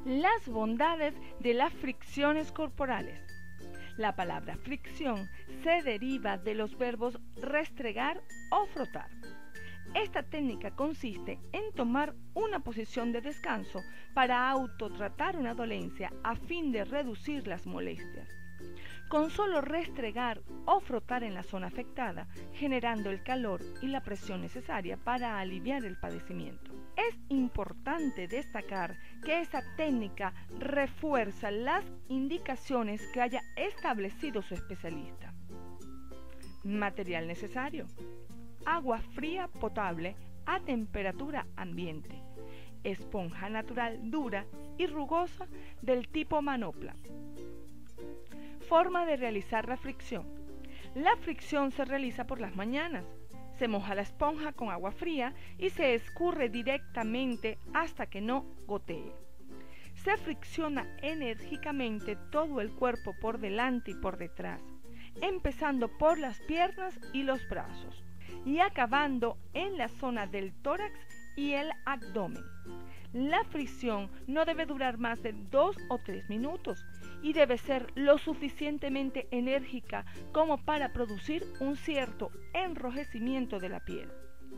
Las bondades de las fricciones corporales. La palabra fricción se deriva de los verbos restregar o frotar. Esta técnica consiste en tomar una posición de descanso para autotratar una dolencia a fin de reducir las molestias. Con solo restregar o frotar en la zona afectada, generando el calor y la presión necesaria para aliviar el padecimiento. Es importante destacar que esta técnica refuerza las indicaciones que haya establecido su especialista. Material necesario: agua fría potable a temperatura ambiente, esponja natural dura y rugosa del tipo manopla. Forma de realizar la fricción. La fricción se realiza por las mañanas. Se moja la esponja con agua fría y se escurre directamente hasta que no gotee. Se fricciona enérgicamente todo el cuerpo por delante y por detrás, empezando por las piernas y los brazos, y acabando en la zona del tórax y el abdomen. La fricción no debe durar más de 2 o 3 minutos y debe ser lo suficientemente enérgica como para producir un cierto enrojecimiento de la piel.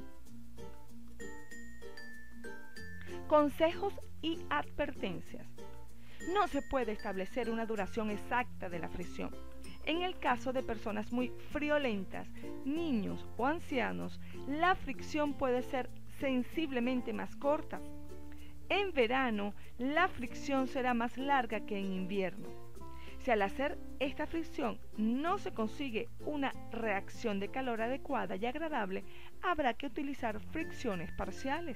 Consejos y advertencias. No se puede establecer una duración exacta de la fricción. En el caso de personas muy friolentas, niños o ancianos, la fricción puede ser sensiblemente más corta. En verano, la fricción será más larga que en invierno. Si al hacer esta fricción no se consigue una reacción de calor adecuada y agradable, habrá que utilizar fricciones parciales.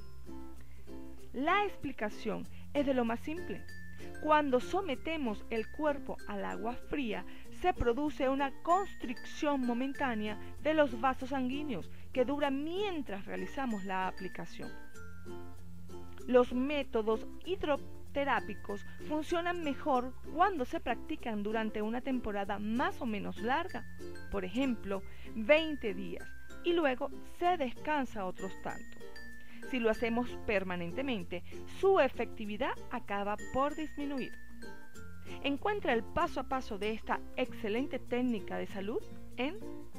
La explicación es de lo más simple. Cuando sometemos el cuerpo al agua fría, se produce una constricción momentánea de los vasos sanguíneos que dura mientras realizamos la aplicación. Los métodos hidroterápicos funcionan mejor cuando se practican durante una temporada más o menos larga, por ejemplo, 20 días, y luego se descansa otros tanto. Si lo hacemos permanentemente, su efectividad acaba por disminuir. Encuentra el paso a paso de esta excelente técnica de salud en